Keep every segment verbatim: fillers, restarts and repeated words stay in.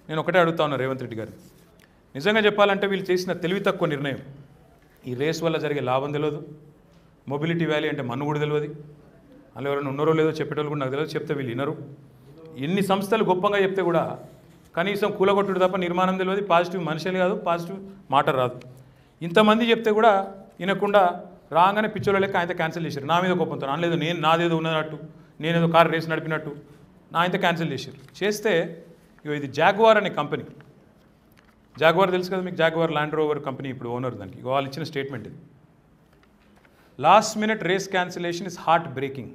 నేను ఒకటే అడుగుతా ఉన్నా రేవంత్ రెడ్డి గారు, నిజంగా చెప్పాలంటే వీళ్ళు చేసిన తెలివి తక్కువ నిర్ణయం, ఈ రేస్ వల్ల జరిగే లాభం తెలియదు, మొబిలిటీ వ్యాలీ అంటే మన్ను కూడా తెలియదు, అందులో ఎవరైనా ఉన్నారో లేదో చెప్పేటోళ్ళు కూడా నాకు తెలియదు, చెప్తే వీళ్ళు వినరు. ఎన్ని సంస్థలు గొప్పగా చెప్తే కూడా కనీసం కూలగొట్టుడు తప్ప నిర్మాణం తెలియదు, పాజిటివ్ మనుషులు కాదు, పాజిటివ్ మాట రాదు. ఇంతమంది చెప్తే కూడా వినకుండా రాగానే పిచ్చోళ్ళ లెక్క ఆయన క్యాన్సిల్ చేశారు. నా మీద కోపంతో అనలేదు, నేను నాదేదో ఉన్నట్టు, నేనేదో కారు రేస్ నడిపినట్టు నా ఆయన క్యాన్సిల్ చేశారు. చేస్తే ఇది జాగ్వార్ అనే కంపెనీ, జాగ్వార్ తెలుసు కదా మీకు, జాగ్వార్ ల్యాండ్ రోవర్ కంపెనీ ఇప్పుడు ఓనర్ దానికి, వాళ్ళు ఇచ్చిన స్టేట్మెంట్ ఇది. Last minute race cancellation is heartbreaking.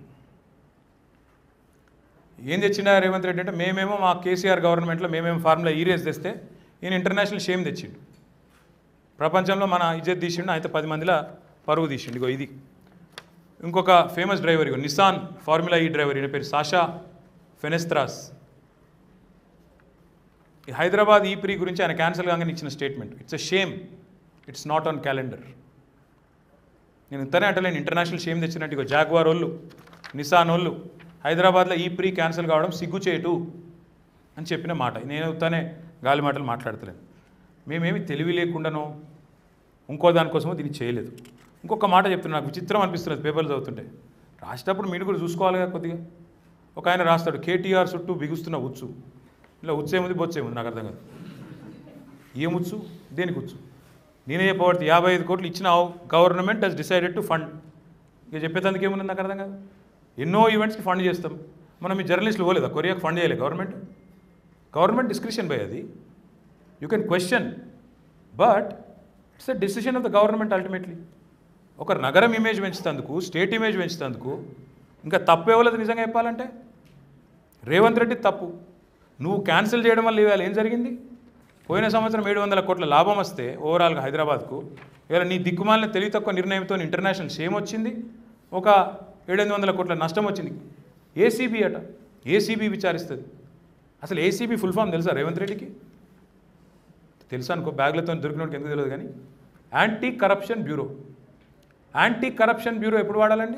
ఏం తెచ్చిండా రేవంత్ రెడ్డి అంటే, మేమేమో మా కేసీఆర్ గవర్నమెంట్లో మేమేమో ఫార్ములా ఈ రేస్ తెస్తే ఈయన ఇంటర్నేషనల్ షేమ్ తెచ్చిండు, ప్రపంచంలో మన ఇజ్జత్ తీసిండు, అయితే పది మందిలో పరువు తీసిండు. ఇగో ఇది ఇంకొక ఫేమస్ డ్రైవర్, ఇగో నిసాన్ ఫార్ములా ఈ డ్రైవర్, ఈయన పేరు సాషా ఫెనెస్త్రాస్. ఈ హైదరాబాద్ ఈ ప్రీ గురించి ఆయన క్యాన్సిల్ కాగానే ఇచ్చిన statement, it's a shame, it's not on calendar. నేను ఇంతనే అంటలేను, ఇంటర్నేషనల్ షేమ్ తెచ్చినట్టు ఇగో జాగ్వార్ వాళ్ళు, నిసాన్ వాళ్ళు హైదరాబాద్లో ఈ ప్రీ క్యాన్సిల్ కావడం సిగ్గుచేటు అని చెప్పిన మాట. నేను తనే గాలి మాటలు మాట్లాడతలేను. మేమేమి తెలివి లేకుండానో ఇంకో దానికోసమో దీన్ని చేయలేదు. ఇంకొక మాట చెప్తున్నా, నాకు విచిత్రం అనిపిస్తున్నది పేపర్లు చదువుతుంటే, రాసేటప్పుడు మీరు కూడా చూసుకోవాలిగా కొద్దిగా. ఒక ఆయన రాస్తాడు, కేటీఆర్ చుట్టూ బిగుస్తున్న ఉచ్చు, ఇలా ఉచ్చేముంది బొచ్చేముంది నాకు అర్థం కాదు. ఏముచ్చు, దేనికి ఉచ్చు? నేనే చెప్పబడితే యాభై ఐదు కోట్లు ఇచ్చిన government has decided to fund, ఇక చెప్పేందుకు ఏముంది నాకు అర్థం కాదు. ఎన్నో ఈవెంట్స్కి ఫండ్ చేస్తాం మనం, మీ జర్నలిస్టులు పోలేదా కొరియాకి ఫండ్ చేయలేదు గవర్నమెంట్? గవర్నమెంట్ డిస్క్రిప్షన్ బై అది, you can question, but it's the decision of the government ultimately. ఒక నగరం ఇమేజ్ పెంచుతందుకు, స్టేట్ ఇమేజ్ పెంచుతందుకు ఇంకా తప్పు ఇవ్వలేదు. నిజంగా చెప్పాలంటే రేవంత్ రెడ్డి తప్పు. నువ్వు క్యాన్సిల్ చేయడం వల్ల ఇవాళ ఏం జరిగింది? పోయిన సంవత్సరం ఏడు వందల కోట్ల లాభం వస్తే ఓవరాల్గా హైదరాబాద్కు, ఇవాళ నీ దిక్కుమాలిన తెలివి తక్కువ నిర్ణయంతో ఇంటర్నేషనల్ షేమ్ వచ్చింది, ఒక ఏడెనిమిది వందల కోట్ల నష్టం వచ్చింది. ఏసీబీ అట, ఏసీబీ విచారిస్తుంది. అసలు ఏసీబీ ఫుల్ ఫామ్ తెలుసా రేవంత్ రెడ్డికి? తెలుసా అనుకో, బ్యాగ్లతో దొరికినోడికి ఎందుకు తెలియదు కానీ, anti corruption bureau. Anti corruption bureau ఎప్పుడు వాడాలండి?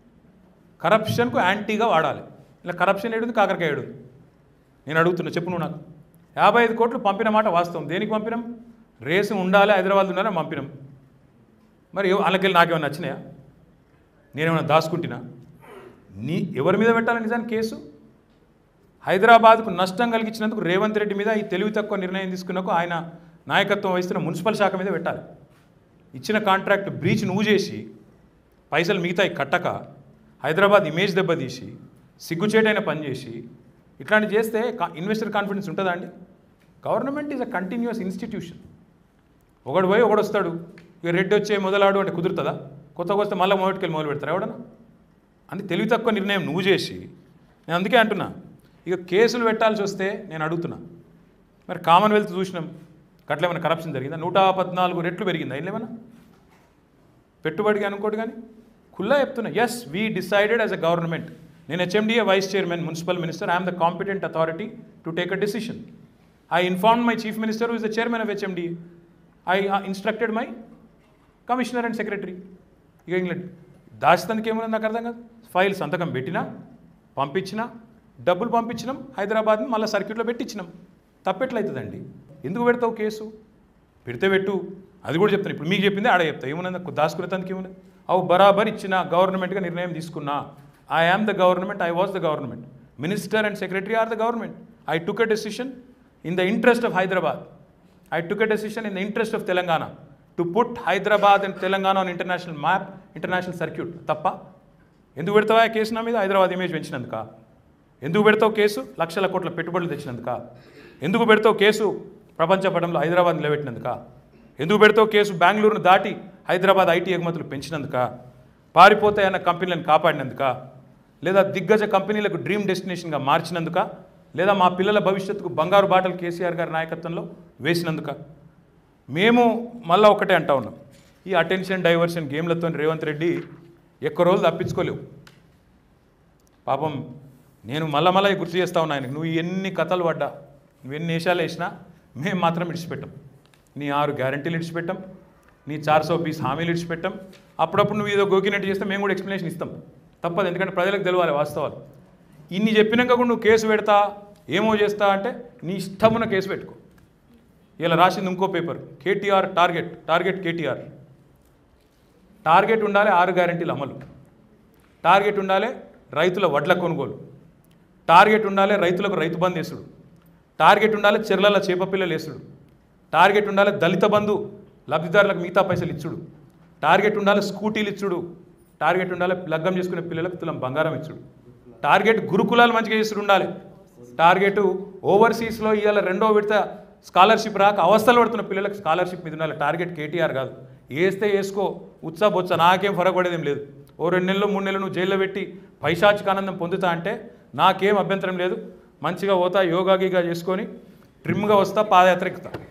కరప్షన్కు యాంటీగా వాడాలి. ఇలా కరప్షన్ ఏడుంది, కాకరకాయ ఏడుంది. నేను అడుగుతున్నా, చెప్పు నువ్వు నాకు. యాభై ఐదు కోట్లు పంపిన మాట వాస్తవం. దేనికి పంపినాం? రేసు ఉండాలి, హైదరాబాద్ ఉండాలని పంపినాం. మరి వాళ్ళకెళ్ళి నాకేమైనా నచ్చినాయా? నేనేమైనా దాచుకుంటున్నా? నీ ఎవరి మీద పెట్టాలి నిజానికి కేసు? హైదరాబాద్కు నష్టం కలిగించినందుకు రేవంత్ రెడ్డి మీద, ఈ తెలివి తక్కువ నిర్ణయం తీసుకున్నకు ఆయన నాయకత్వం వహిస్తున్న మున్సిపల్ శాఖ మీద పెట్టాలి. ఇచ్చిన కాంట్రాక్ట్ బ్రీచ్ నువ్వు చేసి పైసలు మిగతాయి కట్టక హైదరాబాద్ ఇమేజ్ దెబ్బతీసి సిగ్గుచేటైన పని చేసి ఇట్లాంటి చేస్తే ఇన్వెస్టర్ కాన్ఫిడెన్స్ ఉంటుందా అండి? Government is a continuous institution. ఒకడు పోయి ఒకడు వస్తాడు, ఇక రెడ్డి వచ్చే మొదలాడు అంటే కుదురుతుందా? కొత్తగా వస్తే మళ్ళీ మొదటికెళ్ళి మొదలు పెడతారా ఎవడన్నా? అని తెలివి తక్కువ నిర్ణయం నువ్వు చేసి, నేను అందుకే అంటున్నా, ఇక కేసులు పెట్టాల్సి వస్తే నేను అడుగుతున్నా, మరి కామన్వెల్త్ చూసినాం, గట్లేమైనా కరప్షన్ జరిగిందా? నూట పద్నాలుగు రెట్లు పెరిగిందా ఏమన్నా పెట్టుబడికి అనుకోటి? కానీ ఖుల్లా చెప్తున్నా, yes we decided as a government. నేను HMDA vice chairman, municipal minister, I'm the competent authority to take a decision. I inform my chief minister who is the chairman of HMDA. I instructed my commissioner and secretary. ఇక England దాచితందుకు ఏముంది నాకు అర్థం కాదు. File సంతకం పెట్టినా, పంపించినా, డబ్బులు పంపించినాం, హైదరాబాద్ని మళ్ళీ సర్క్యూట్లో పెట్టించినాం. తప్పెట్లవుతుందండి? ఎందుకు పెడతావు కేసు? పెడితే పెట్టు, అది కూడా చెప్తాను. ఇప్పుడు మీకు చెప్పింది ఆడ చెప్తా, ఏమున్నది దాచుకునే తందుకు ఏమున్నది? అవు బరాబర్ ఇచ్చిన గవర్నమెంట్గా నిర్ణయం తీసుకున్నా. I am the government, I was the government, minister and secretary are the government. I took a decision in the interest of Hyderabad. I took a decision in the interest of Telangana to put Hyderabad and Telangana on international map, international circuit. తప్ప ఎందుకు పెడతావా case నా మీద? Hyderabad image పెంచినందుక? ఎందుకు పెడతావు case? లక్షల కోట్ల పెట్టుబడులు తెచ్చినందుక? ఎందుకు పెడతావు కేసు? ప్రపంచ పటంలో హైదరాబాద్ నిలబెట్టినందుక? ఎందుకు పెడతావు కేసు? బెంగళూరును దాటి హైదరాబాద్ ఐటీ ఎగుమతులు పెంచినందుక? పారిపోతాయన్న కంపెనీలను కాపాడినందుక? లేదా దిగ్గజ కంపెనీలకు డ్రీమ్ డెస్టినేషన్గా మార్చినందుక? లేదా మా పిల్లల భవిష్యత్తుకు బంగారు బాటలు కేసీఆర్ గారి నాయకత్వంలో వేసినందుక? మేము మళ్ళీ ఒకటే అంటా ఉన్నాం, ఈ అటెన్షన్ డైవర్షన్ గేమ్లతో రేవంత్ రెడ్డి ఎక్కువ రోజులు తప్పించుకోలేవు. పాపం నేను మళ్ళా మళ్ళీ గుర్తు చేస్తా ఉన్నా ఆయనకు, నువ్వు ఎన్ని కథలు పడ్డా, నువ్వు ఎన్ని వేషాలు వేసినా మేము మాత్రం ఇడిచిపెట్టాం. నీ ఆరు గ్యారంటీలు ఇడిచిపెట్టాం, నీ చార్ సో బీస్ హామీలు ఇడిచిపెట్టాం. అప్పుడప్పుడు నువ్వు ఏదో గోకినట్టు చేస్తే మేము కూడా ఎక్స్ప్లెనేషన్ ఇస్తాం, తప్పదు. ఎందుకంటే ప్రజలకు తెలవాలి వాస్తవాలు. ఇన్ని చెప్పినాక కూడా నువ్వు కేసు పెడతా, ఏమో చేస్తా అంటే నీ ఇష్టమున కేసు పెట్టుకో. ఇలా రాసింది ఇంకో paper, KTR target target KTR. Target ఉండాలి ఆరు గ్యారెంటీల అమలు, టార్గెట్ ఉండాలి రైతుల వడ్ల కొనుగోలు, టార్గెట్ ఉండాలి రైతులకు రైతు బంధు వేసుడు, టార్గెట్ ఉండాలి చెర్లల చేప పిల్లలు వేసుడు, టార్గెట్ ఉండాలి దళిత బంధు లబ్ధిదారులకు మిగతా పైసలు ఇచ్చుడు, టార్గెట్ ఉండాలి స్కూటీలు ఇచ్చుడు, టార్గెట్ ఉండాలి లగ్గం చేసుకునే పిల్లలకు తులం బంగారం ఇచ్చుడు, టార్గెట్ గురుకులాలు మంచిగా చేసుడు ఉండాలి, టార్గెట్ ఓవర్సీస్లో ఇవాళ రెండో విడత స్కాలర్షిప్ రాక అవస్థలు పడుతున్న పిల్లలకు స్కాలర్షిప్ మీద ఉండాలి. టార్గెట్ కేటీఆర్ కాదు. వేస్తే వేసుకో, ఉత్సా బొత్స నాకేం ఫరక పడేదేం లేదు. ఓ రెండు నెలలు మూడు నెలలు నువ్వు జైల్లో పెట్టి పైశాచిక ఆనందం పొందుతా అంటే నాకేం అభ్యంతరం లేదు. మంచిగా పోతా, యోగా గీగా చేసుకొని ట్రిమ్గా వస్తా, పాదయాత్ర ఎక్కుతా.